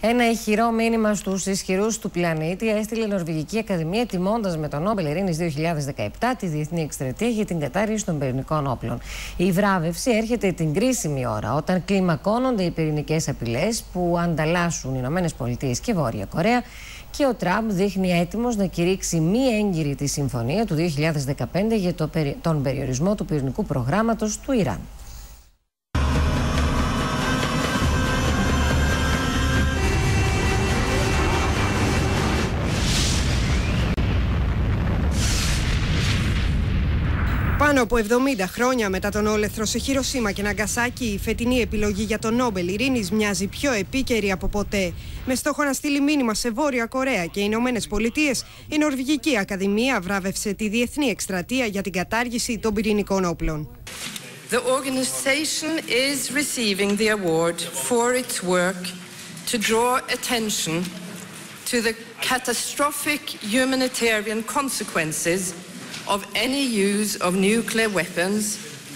Ένα ηχηρό μήνυμα στους ισχυρούς του πλανήτη έστειλε η Νορβηγική Ακαδημία, τιμώντας με τον Νόμπελ Ειρήνης 2017 τη διεθνή εκστρατεία για την κατάργηση των πυρηνικών όπλων. Η βράβευση έρχεται την κρίσιμη ώρα, όταν κλιμακώνονται οι πυρηνικές απειλές που ανταλλάσσουν οι ΗΠΑ και Βόρεια Κορέα, και ο Τραμπ δείχνει έτοιμος να κηρύξει μη έγκυρη τη συμφωνία του 2015 για τον περιορισμό του πυρηνικού προγράμματος του Ιράν. Πάνω από 70 χρόνια μετά τον όλεθρο σε Χιροσίμα και Ναγκασάκι, η φετινή επιλογή για τον Νόμπελ Ειρήνης μοιάζει πιο επίκαιρη από ποτέ. Με στόχο να στείλει μήνυμα σε Βόρεια Κορέα και οι Ηνωμένες Πολιτείες, η Νορβηγική Ακαδημία βράβευσε τη διεθνή εκστρατεία για την κατάργηση των πυρηνικών όπλων. The organization is receiving the award for its work to draw attention to the catastrophic humanitarian consequences of any use of nuclear weapons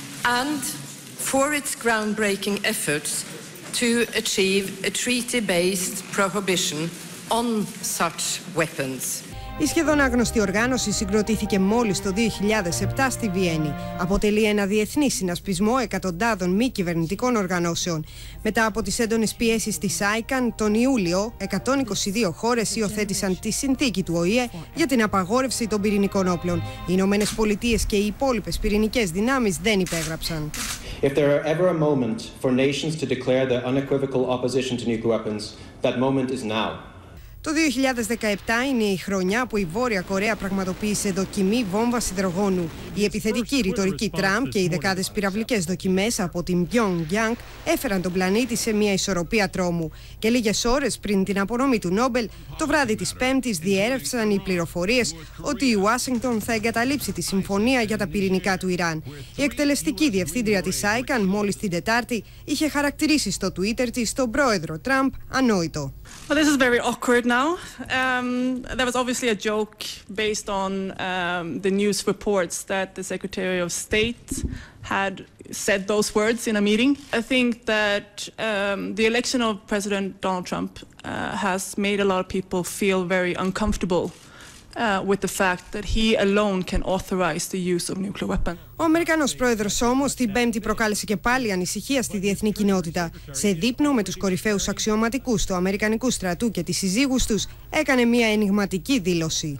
and for its groundbreaking efforts to achieve a treaty-based prohibition on such weapons. Η σχεδόν άγνωστη οργάνωση συγκροτήθηκε μόλις το 2007 στη Βιέννη. Αποτελεί ένα διεθνή συνασπισμό εκατοντάδων μη κυβερνητικών οργανώσεων. Μετά από τις έντονες πιέσεις της ICAN, τον Ιούλιο, 122 χώρες υιοθέτησαν τη συνθήκη του ΟΗΕ για την απαγόρευση των πυρηνικών όπλων. Οι Ηνωμένες Πολιτείες και οι υπόλοιπες πυρηνικές δυνάμεις δεν υπέγραψαν. If there are ever a moment for nations to declare their unequivocal opposition to nuclear weapons, that moment is now. Το 2017 είναι η χρονιά που η Βόρεια Κορέα πραγματοποίησε δοκιμή βόμβας υδρογόνου. Η επιθετική ρητορική Τραμπ και οι δεκάδες πυραυλικές δοκιμές από την Pyongyang έφεραν τον πλανήτη σε μια ισορροπία τρόμου. Και λίγες ώρες πριν την απονομή του Νόμπελ, το βράδυ της Πέμπτης διέρευσαν οι πληροφορίες ότι η Ουάσιγκτον θα εγκαταλείψει τη συμφωνία για τα πυρηνικά του Ιράν. Η εκτελεστική διευθύντρια της ICAN μόλις την Τετάρτη είχε χαρακτηρίσει στο Twitter της τον πρόεδρο Τραμπ ανόητο. Well, this is very awkward now. There was obviously a joke based on the news reports that the Secretary of State had said those words in a meeting. I think that the election of President Donald Trump has made a lot of people feel very uncomfortable with the fact that he alone can authorize the use of nuclear weapons. Ο Αμερικανός πρόεδρος όμως την Πέμπτη προκάλεσε και πάλι ανησυχία στη διεθνή κοινότητα. Σε δείπνο με τους κορυφαίους αξιωματικούς του Αμερικανικού στρατού και τις συζύγους τους, έκανε μια ενιγματική δήλωση.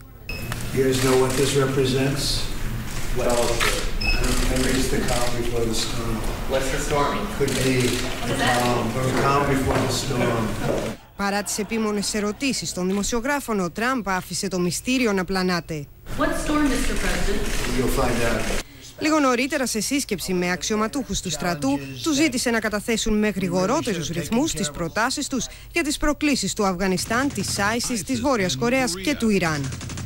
Παρά τις επίμονες ερωτήσεις των δημοσιογράφων, ο Τραμπ άφησε το μυστήριο να πλανάται. Λίγο νωρίτερα, σε σύσκεψη με αξιωματούχους του στρατού, τους ζήτησε να καταθέσουν με γρηγορότερους ρυθμούς τις προτάσεις τους για τις προκλήσεις του Αφγανιστάν, της ISIS, της Βόρειας Κορέας και του Ιράν.